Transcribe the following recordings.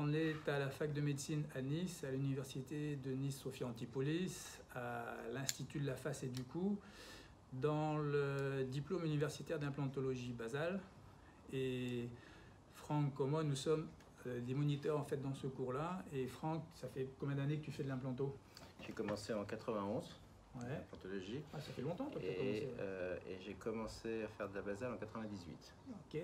Stanley, tu es à la fac de médecine à Nice, à l'université de Nice-Sophia Antipolis, à l'Institut de la face et du cou, dans le diplôme universitaire d'implantologie basale. Et Franck comme moi, nous sommes des moniteurs en fait dans ce cours-là. Et Franck, ça fait combien d'années que tu fais de l'implanto? J'ai commencé en 91, ouais. Implantologie. Ah, ça fait longtemps toi que tu as commencé. Et j'ai commencé à faire de la basale en 98. Ok.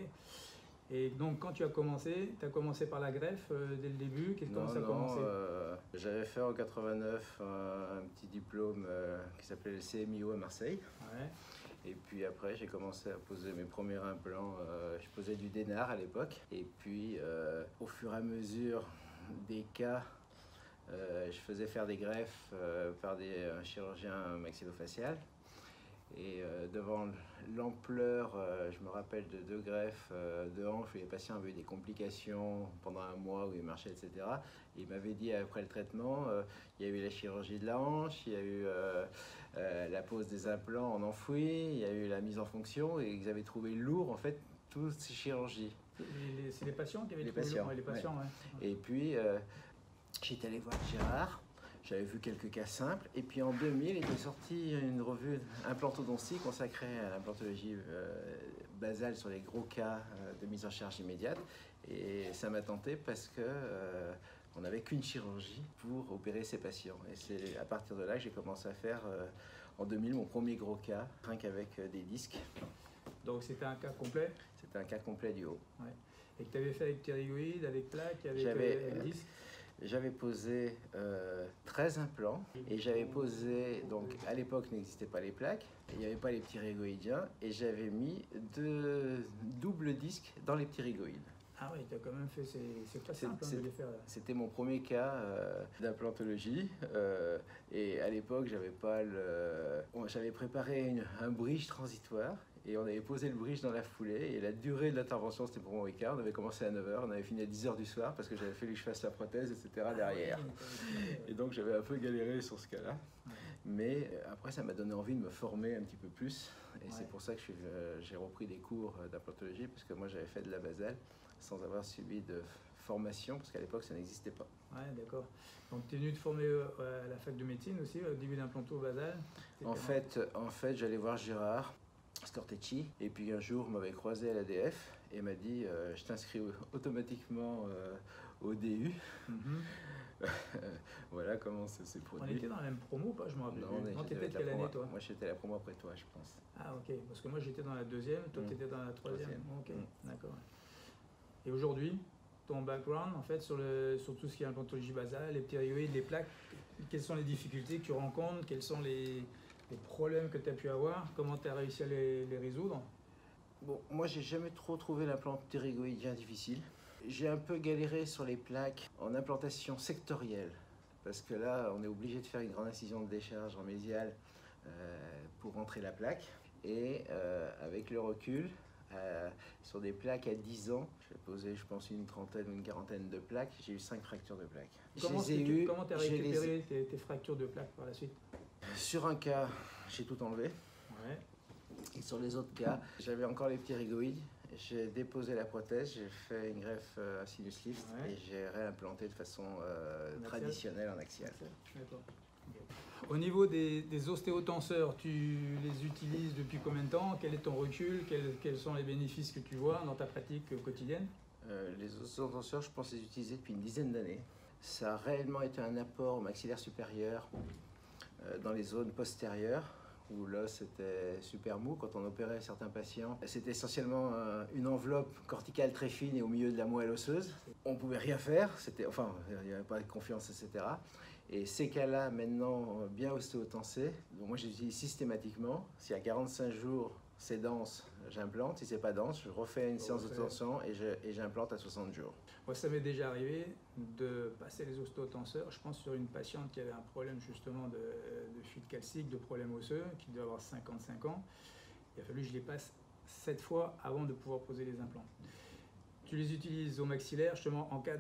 Et donc quand tu as commencé par la greffe dès le début? Comment ça a commencé? J'avais fait en 89 un petit diplôme qui s'appelait le CMIO à Marseille. Ouais. Et puis après, j'ai commencé à poser mes premiers implants. Je posais du Dénard à l'époque. Et puis, au fur et à mesure des cas, je faisais faire des greffes par des chirurgiens maxillofacial. Et devant l'ampleur, je me rappelle de 2 greffes de hanches où les patients avaient eu des complications pendant un mois où ils marchaient, etc. Et ils m'avaient dit après le traitement, il y a eu la chirurgie de la hanche, il y a eu la pose des implants en enfoui, il y a eu la mise en fonction, et ils avaient trouvé lourd en fait toutes ces chirurgies. C'est les patients qui avaient les trouvé patients, lourd, les patients, ouais. Ouais. Et puis j'étais allé voir Gérard. J'avais vu quelques cas simples, et puis en 2000 était sortie une revue implantodontie consacrée à l'implantologie basale sur les gros cas de mise en charge immédiate, et ça m'a tenté parce que on n'avait qu'une chirurgie pour opérer ces patients, et c'est à partir de là que j'ai commencé à faire en 2000 mon premier gros cas, rien qu'avec des disques. Donc c'était un cas complet? C'était un cas complet du haut. Ouais. Et que tu avais fait avec ptérygoïde, avec plaque, avec disque? J'avais posé 13 implants, et j'avais posé, donc à l'époque n'existaient pas les plaques, il n'y avait pas les ptérygoïdiens, et j'avais mis 2 doubles disques dans les ptérygoïdes. Ah oui, tu as quand même fait, c'est pas simple de les faire. C'était mon premier cas d'implantologie, et à l'époque j'avais préparé un bridge transitoire. Et on avait posé le bridge dans la foulée, et la durée de l'intervention c'était pour mon week-end. On avait commencé à 9 h, on avait fini à 10 h du soir parce que j'avais fallu que je fasse la prothèse, etc. derrière. Et donc j'avais un peu galéré sur ce cas-là. Mais après ça m'a donné envie de me former un petit peu plus. Et c'est pour ça que j'ai repris des cours d'implantologie, parce que moi j'avais fait de la basale sans avoir suivi de formation, parce qu'à l'époque ça n'existait pas. Ouais, d'accord. Donc tu es venu te former à la fac de médecine aussi, au début d'implanto basal? En fait, j'allais voir Gérard Scortecci, et puis un jour m'avait croisé à l'ADF et m'a dit je t'inscris automatiquement au DU. Voilà comment ça s'est produit. On était dans la même promo ou pas? Je me rappelle plus. Non, t'étais de quelle année toi? Moi j'étais la promo après toi, je pense. Ah ok, parce que moi j'étais dans la deuxième, toi t'étais dans la troisième. Ok, d'accord. Et aujourd'hui, ton background en fait sur tout ce qui est implantologie basale, les ptérygoïdes, les plaques, quelles sont les difficultés que tu rencontres, quels sont les problèmes que tu as pu avoir, comment tu as réussi à les résoudre? Bon, moi j'ai jamais trop trouvé l'implant ptérygoïdien difficile. J'ai un peu galéré sur les plaques en implantation sectorielle, parce que là on est obligé de faire une grande incision de décharge en mésial pour rentrer la plaque. Et avec le recul, sur des plaques à 10 ans, j'ai posé je pense une trentaine ou une quarantaine de plaques, j'ai eu 5 fractures de plaques. Comment tu as récupéré tes fractures de plaques par la suite? Sur un cas, j'ai tout enlevé. Ouais. Et sur les autres cas, j'avais encore les ptérygoïdes. J'ai déposé la prothèse, j'ai fait une greffe à sinus lift, et j'ai réimplanté de façon traditionnelle en axial. D'accord. Au niveau des ostéotenseurs, tu les utilises depuis combien de temps? Quel est ton recul? Quels sont les bénéfices que tu vois dans ta pratique quotidienne? Les ostéotenseurs, je pense les utiliser depuis une dizaine d'années. Ça a réellement été un apport au maxillaire supérieur dans les zones postérieures, où l'os était super mou quand on opérait certains patients. C'était essentiellement une enveloppe corticale très fine et au milieu de la moelle osseuse. On ne pouvait rien faire, il n'y avait pas de confiance, etc. Et ces cas-là, maintenant, bien ostéotensés, moi je les utilise systématiquement. Si à 45 jours c'est dense, j'implante. Si c'est pas dense, je refais une séance de tension et j'implante à 60 jours. Moi, ça m'est déjà arrivé de passer les ostéotenseurs. Je pense sur une patiente qui avait un problème justement de fuite calcique, de problème osseux, qui devait avoir 55 ans. Il a fallu que je les passe 7 fois avant de pouvoir poser les implants. Tu les utilises au maxillaire, justement, en cas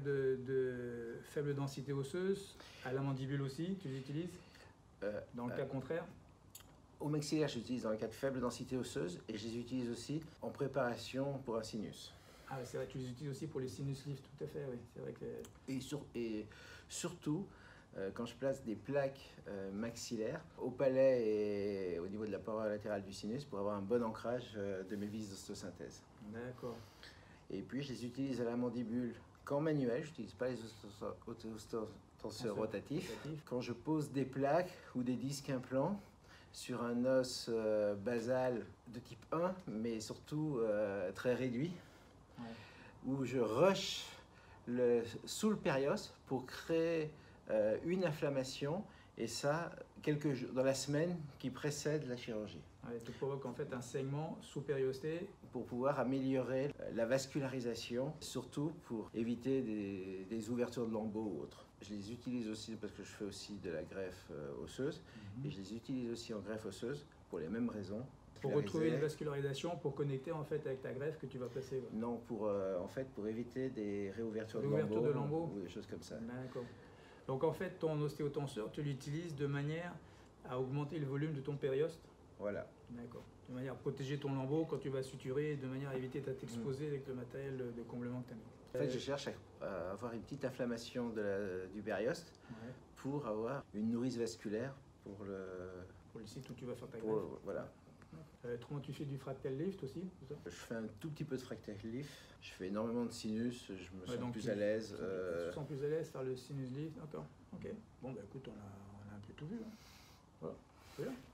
de faible densité osseuse, à la mandibule aussi, tu les utilises dans le cas contraire? Au maxillaire, j'utilise dans le cas de faible densité osseuse, et je les utilise aussi en préparation pour un sinus. Ah, c'est vrai que tu les utilises aussi pour les sinus lifts, tout à fait, oui. C'est vrai que... Et surtout, quand je place des plaques maxillaires au palais et au niveau de la paroi latérale du sinus pour avoir un bon ancrage de mes vis d'ostosynthèse. D'accord. Et puis je les utilise à la mandibule qu'en manuel, je n'utilise pas les ostotenseurs rotatifs. Quand je pose des plaques ou des disques implants sur un os basal de type 1, mais surtout très réduit, Ouais. où je rush sous le périos pour créer une inflammation, et ça quelques jours dans la semaine qui précède la chirurgie. Ouais, tu provoques en fait un saignement sous périostée. Pour pouvoir améliorer la vascularisation, surtout pour éviter des ouvertures de lambeaux ou autres. Je les utilise aussi parce que je fais aussi de la greffe osseuse, et je les utilise aussi en greffe osseuse pour les mêmes raisons. Pour retrouver une vascularisation, pour connecter en fait avec ta greffe que tu vas placer. Ouais. Non, en fait pour éviter des réouvertures de lambeaux ou des choses comme ça. D'accord. Donc en fait ton ostéotenseur, tu l'utilises de manière à augmenter le volume de ton périoste. Voilà. D'accord. De manière à protéger ton lambeau quand tu vas suturer, de manière à éviter de t'exposer avec le matériel de comblement que tu as mis. En fait, je cherche à avoir une petite inflammation du périoste pour avoir une nourrice vasculaire pour le site où tu vas faire ta greffe. Voilà. Comment tu fais du fractal lift aussi? Je fais un tout petit peu de fractal lift. Je fais énormément de sinus. Je me sens plus à l'aise. Tu te sens plus à l'aise faire le sinus lift. D'accord. Ok. Bon, bah écoute, on a un peu tout vu. Hein. Voilà. C'est bien.